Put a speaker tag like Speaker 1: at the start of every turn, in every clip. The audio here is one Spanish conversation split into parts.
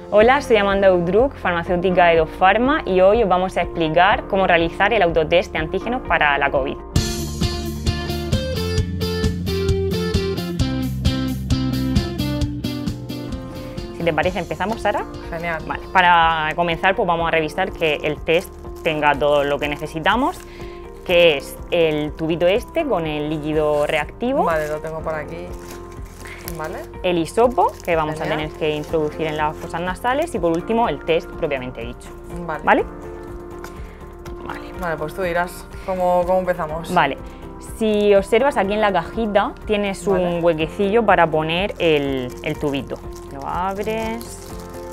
Speaker 1: Hola, soy Amanda Udruk, farmacéutica de Dopharma, y hoy os vamos a explicar cómo realizar el autotest de antígenos para la COVID. Si te parece, empezamos, Sara.
Speaker 2: Genial.
Speaker 1: Vale, para comenzar, pues vamos a revisar que el test tenga todo lo que necesitamos, que es el tubito este con el líquido reactivo.
Speaker 2: Vale, lo tengo por aquí. Vale.
Speaker 1: El hisopo, que vamos
Speaker 2: Genial.
Speaker 1: a tener que introducir en las fosas nasales, y por último el test propiamente dicho.
Speaker 2: Vale.
Speaker 1: ¿Vale?
Speaker 2: Vale, pues tú dirás cómo empezamos.
Speaker 1: Vale. Si observas aquí en la cajita tienes un huequecillo para poner el tubito. Lo abres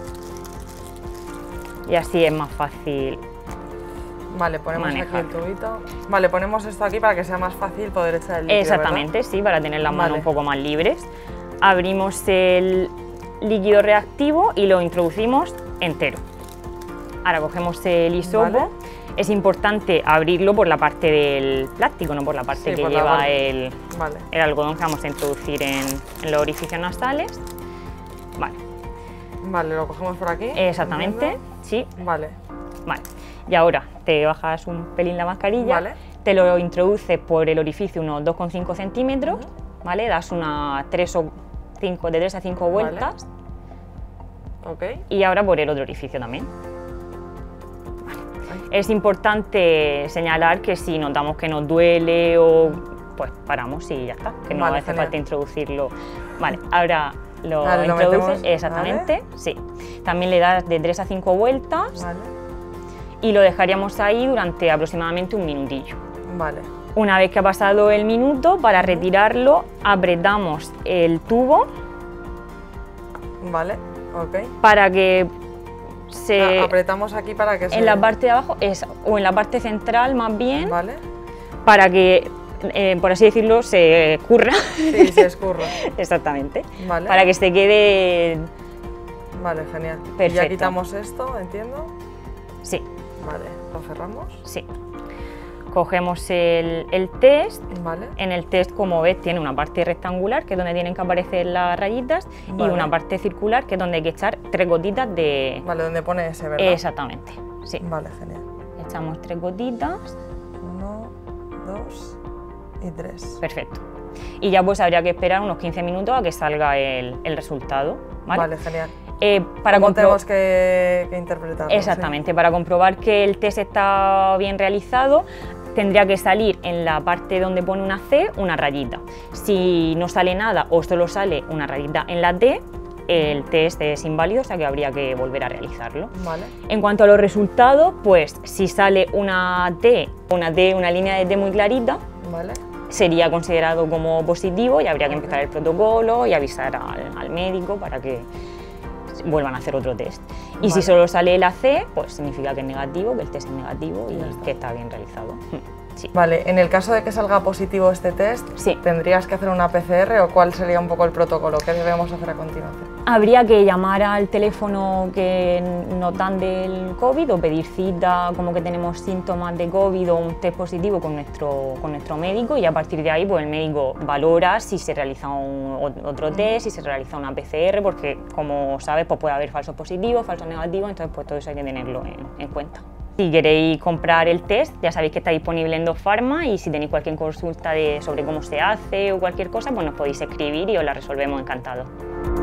Speaker 1: y así es más fácil.
Speaker 2: Vale, ponemos
Speaker 1: manejar.
Speaker 2: aquí el tubito. Vale, ponemos esto aquí para que sea más fácil poder echar el líquido,
Speaker 1: Exactamente,
Speaker 2: ¿verdad?
Speaker 1: sí, para tener las manos
Speaker 2: Vale.
Speaker 1: un poco más libres. Abrimos el líquido reactivo y lo introducimos entero. Ahora cogemos el hisopo.
Speaker 2: Vale.
Speaker 1: Es importante abrirlo por la parte del plástico, no por la parte
Speaker 2: Sí,
Speaker 1: que
Speaker 2: por la
Speaker 1: lleva
Speaker 2: parte. Vale.
Speaker 1: el algodón que vamos a introducir en los orificios nasales. Vale,
Speaker 2: Vale, lo cogemos por aquí.
Speaker 1: exactamente,
Speaker 2: ¿Entiendo?
Speaker 1: sí.
Speaker 2: Vale.
Speaker 1: Vale. Y ahora te bajas un pelín la mascarilla,
Speaker 2: Vale.
Speaker 1: te lo introduces por el orificio unos 2,5 centímetros, ¿vale? Das unas 3 a 5 vueltas,
Speaker 2: Ok.
Speaker 1: y ahora por el otro orificio también. Es importante señalar que si notamos que nos duele pues paramos y ya está, que no
Speaker 2: Vale,
Speaker 1: hace
Speaker 2: genial.
Speaker 1: falta introducirlo. Vale, ahora lo
Speaker 2: Vale, lo
Speaker 1: introduces,
Speaker 2: metemos,
Speaker 1: exactamente, sí. También le das de 3 a 5 vueltas
Speaker 2: Vale.
Speaker 1: y lo dejaríamos ahí durante aproximadamente un minutillo.
Speaker 2: Vale.
Speaker 1: Una vez que ha pasado el minuto, para retirarlo apretamos el tubo
Speaker 2: Vale. Ok.
Speaker 1: para que se...
Speaker 2: Apretamos aquí para que se...
Speaker 1: en la parte de abajo, o en la parte central más bien,
Speaker 2: Vale.
Speaker 1: para que, por así decirlo, se escurra.
Speaker 2: Sí, se escurra.
Speaker 1: Exactamente.
Speaker 2: Vale.
Speaker 1: Para que se quede...
Speaker 2: Vale, genial. Y ya
Speaker 1: Perfecto.
Speaker 2: quitamos esto, entiendo.
Speaker 1: Sí,
Speaker 2: Vale, lo cerramos.
Speaker 1: sí. Cogemos el test.
Speaker 2: Vale.
Speaker 1: En el test, como ves, tiene una parte rectangular, que es donde tienen que aparecer las rayitas,
Speaker 2: Vale.
Speaker 1: y una parte circular, que es donde hay que echar 3 gotitas de...
Speaker 2: Vale, donde pone ese, ¿verdad?
Speaker 1: Exactamente, sí.
Speaker 2: Vale, genial.
Speaker 1: Echamos 3 gotitas.
Speaker 2: 1, 2 y 3.
Speaker 1: Perfecto. Y ya pues habría que esperar unos 15 minutos a que salga el resultado, ¿vale?
Speaker 2: Vale, genial.
Speaker 1: Para
Speaker 2: ¿Cómo
Speaker 1: compro-
Speaker 2: tenemos que interpretarlo?
Speaker 1: Exactamente, para comprobar que el test está bien realizado, tendría que salir en la parte donde pone una C una rayita. Si no sale nada o solo sale una rayita en la D, el test es inválido, o sea que habría que volver a realizarlo.
Speaker 2: Sí. Vale.
Speaker 1: En cuanto a los resultados, pues si sale una T, una línea de T muy clarita,
Speaker 2: Vale.
Speaker 1: sería considerado como positivo y habría que
Speaker 2: Ok.
Speaker 1: empezar el protocolo y avisar al médico para que vuelvan a hacer otro test. Y si
Speaker 2: Vale.
Speaker 1: solo sale la C, pues significa que es negativo, que el test es negativo
Speaker 2: Ya
Speaker 1: y
Speaker 2: está.
Speaker 1: que está bien realizado. Sí.
Speaker 2: Vale, en el caso de que salga positivo este test,
Speaker 1: Sí.
Speaker 2: ¿tendrías que hacer una PCR o cuál sería un poco el protocolo? ¿Qué debemos hacer a continuación?
Speaker 1: Habría que llamar al teléfono que nos dan del COVID o pedir cita como que tenemos síntomas de COVID o un test positivo con nuestro médico, y a partir de ahí pues el médico valora si se realiza otro test, si se realiza una PCR, porque como sabes pues puede haber falsos positivos, falsos negativos, entonces pues todo eso hay que tenerlo en cuenta. Si queréis comprar el test, ya sabéis que está disponible en Dopharma, y si tenéis cualquier consulta sobre cómo se hace o cualquier cosa, pues nos podéis escribir y os la resolvemos encantado.